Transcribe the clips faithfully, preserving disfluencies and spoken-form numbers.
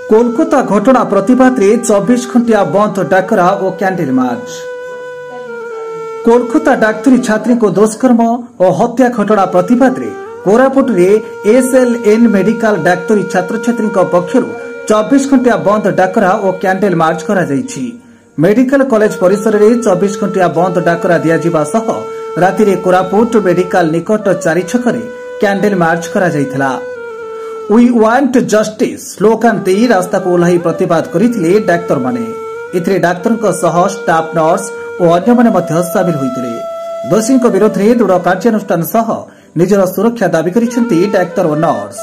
कोलकाता घटना प्रतिवाद रे चौबीस घंटिया बंद डाकरा और कैंडल मार्च। कोलकाता डाक्तरी छात्री को दुष्कर्म और हत्या घटना प्रतिवाद रे कोरापुट रे एसएलएन मेडिकल डाक्तरी छात्र छात्री पक्षर चौबीस घंटिया बंद डाकरा और कैंडल मार्च करा जायछि। मेडिकल कॉलेज परिसर रे चौबीस घंटिया बंद डाकरा दिया जिबा सह राति रे कोरापुट मेडिकल निकट चारि छकरे कैंडल मार्च करा जायथिला। वी वांट जस्टिस स्लोगान दे रास्ता को ओह्लाई प्रतिवाद करथिले डाक्तर माने। इथरे डाक्तरक सह स्टाफ नर्स और अन्य माने मध्य शामिल होइतिले। दोषीक विरोध रे दृढ़ कार्यानुष्ठान सह निजर सुरक्षा दाबी करिसेंती डाक्तर और नर्स।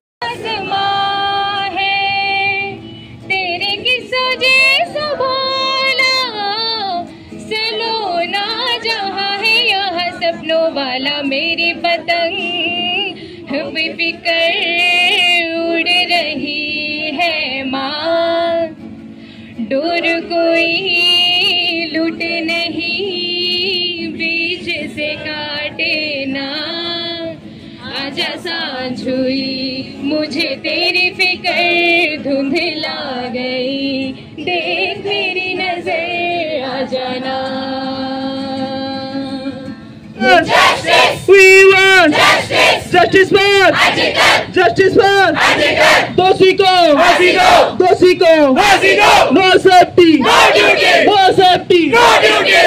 वाला मेरी पतंग बेफिकर उड़ रही है माँ, डोर कोई लूट नहीं बीच से काटे ना। आजा सांझ हुई मुझे तेरी फिकर धुंधला गई, देख मेरी नजर आ जाना। Justice! We want justice! Justice for! Justice for! दोषी को! दोषी को! No safety! No duty! No safety! No duty!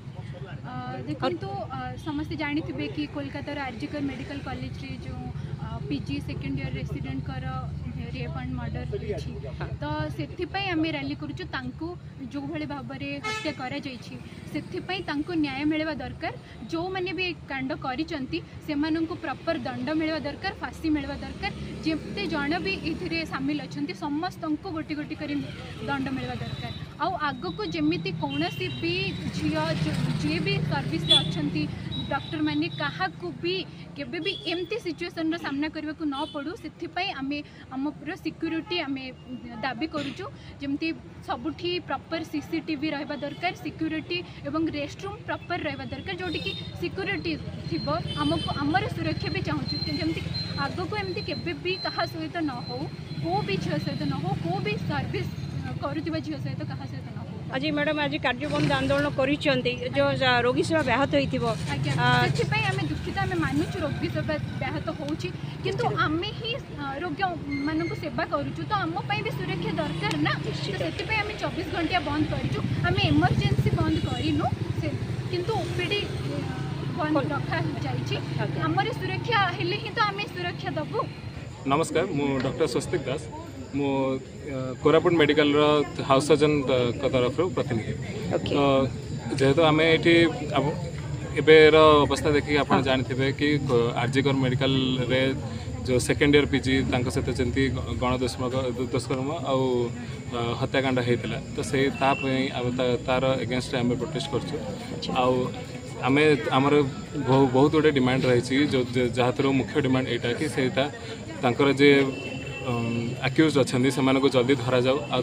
देखो समस्त जानी थे कि कोलकाता आरजीकर मेडिकल कॉलेज रे जो पीजी सेकेंड इयर रेसिडेंट कर रेप एंड मर्डर होइछि, तो सेथिपई आमे रैली करूछु। तांको जो भले भाबरे हत्या करा जाइछि सेथिपई तांको न्याय मिलवा दरकार। जो माने भी कांड करिचंती सेमानंको प्रॉपर दंड मिलवा दरकार, फांसी मिलवा दरकार। जेते जण भी इथिरे शामिल अछंती समस्तंको गोटी गोटी करी दंड मिलवा दरकार। आउ आगो को जेमिति कोनोसी भी झिया जे भी सर्विस रे अछंती डॉक्टर माने काहा को भी केबे भी एमती सिचुएशन रो सामना करबा को न पड़ू, सेथिपई आमे हम पूरा सिक्योरिटी आमे दाबी करूछु। जेमती सबुठी प्रॉपर सीसीटीवी रहबा दरकार, सिक्योरिटी एवं रेस्टरूम प्रॉपर रहबा दरकार, जोटी की सिक्योरिटी थिबो हमको हमर सुरक्षा भी चाहूछु। जेमती आगो को एमती केबे भी काहा सहित न हो, को भी झियो सहित न हो, को भी सर्विस करूथिबा झियो सहित काहा सहित न हो। आज मैडम आज कार्यबंद आंदोलन करिसेंती जो रोगी सेवा ब्याहत होइथिबो सेथिपई आमे दुखित आमे मानुछु रोगी सेवा ब्याहत होउछि, किंतु आमे ही रोगी माननको सेवा करूछु तो हम पई भी सुरक्षा दरकार ना। तो सेथिपई आमे चौबीस घंटा बंद करिछु। आमे इमरजेंसी बंद करिनु, किंतु ओपीडी बंद रखा जाइछि। हमर सुरक्षा हेले ही तो आमे सुरक्षा दबु। नमस्कार, मु डॉक्टर स्वस्तिक दास, मु कोरापुट मेडिकल हाउस सर्जन तरफ प्रतिनिधि। जेहेतु आम ये एबेर अवस्था देखिए आप जानते कि आरजीकर मेडिकल रे जो सेकेंड इयर पीजी सहित जमी गण दुष्कर्म आउ हत्याकांड होता, तो से तार एगेन्स्ट आम प्रोटेस्ट कर आम आमर बहुत गुटे डिमांड रही जो जहाँ मुख्य डिमांड यहाँ कि से जे आक्यूज अच्छा से जल्दी धरा जाऊ आ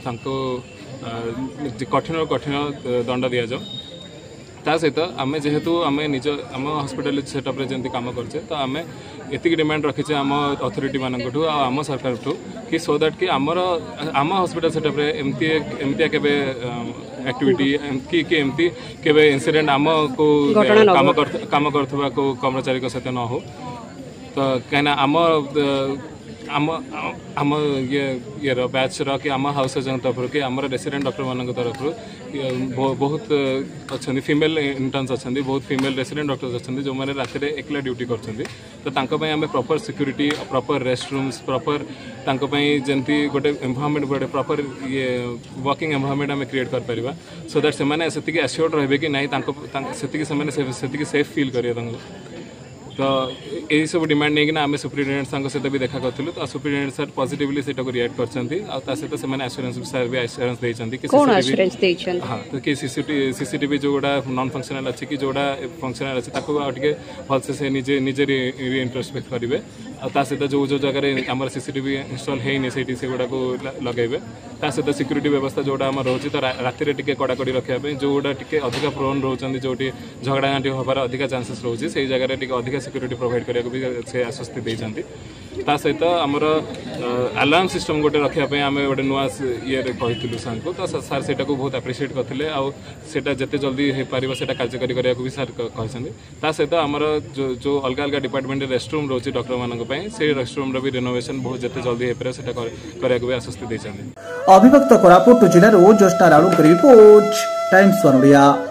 कठिन कठिन दंड दि जाऊ। ता सहित आम जेहेतु आम निज आम हॉस्पिटल सेटअप जमी कम करचे, तो आम एति डिमांड रखीचे आम अथॉरिटी मानू आम सरकार ठू कि सो दैट कि आमर आम हॉस्पिटल सेटअप एमती एमती केबे एक्टिविटी कि कि एमती केबे इंसिडेंट आम को काम कर काम करथबा को कर्मचारी को सहित न हो। तो कहीं आम आम आम ये ये बैच कि आम हाउस सर्जन तरफ कि आम रेसिडेंट डॉक्टर मान तरफ बहुत अच्छा फीमेल इंटर्न्स अच्छा, बहुत फीमेल रेसिडेंट डॉक्टर्स अच्छा जो मैंने राति एकला ड्यूटी करते आम proper security, proper rest rooms, proper जमी गोटे एनवायरनमेंट गोटे प्रॉपर ये वर्किंग एनवायरनमेंट आम क्रिएट कर परिबा, सो दैट से एश्योर्ड रहे कि नहीं से सेफ फील करेंगे। तो यही सब डिमांड नहीं आम सुप्रिटेडेंट सहित भी देखा करूँ, तो सुप्रिटेडेंट सर पॉजिटिवली से रिएक्ट करछंती आ सहित से एश्योरेंस सर भी एश्योरेंस देछंती कि सीसीटीवी हां तो कि सीसीटीवी सीसीटीवी जोड़ा नॉन फंक्शनल अच्छी कि जोड़ा फंक्शनल अच्छी ताको आटे भलसे से निजे निजे इंट्रोस्पेक्ट करेंगे आ सहित जो जो जगह आम सीसीटीवी इंस्टॉल है से गुड़ा को लगेबे। ता सहित सिक्यूरीटी व्यवस्था जोटा आम रोचे तो राति टिके कड़ाकड़ी रखापी जोटा टिके अधिक प्रोन रोचे जो झगड़ा घाटी हबार अधिक चांसेस रोचे से जगह टिके अधिक सिक्यूरीटी प्रोवाइड करने भी से आश्वस्ति देते ता सहित आमर अलार्म सिस्टम गोटे रखापी आम गोटे नुआ ये कहूँ सार को तो सार से बहुत एप्रिशिएट करते आटा जिते जल्दी हो पार से कार्यकारी करने भी सार कहते ता सहित आमर जो जो अलग अलग डिपार्टमेंट रेस्टरूम रोचे डॉक्टर मानी से रेस्टरूम भी रिनोवेशन बहुत जिते जल्दी हो पारे से करने भी आश्वस्ति देते। अभिभक्त कोरापुट जिल्लार Jyotsna Ranu report Times One Odia.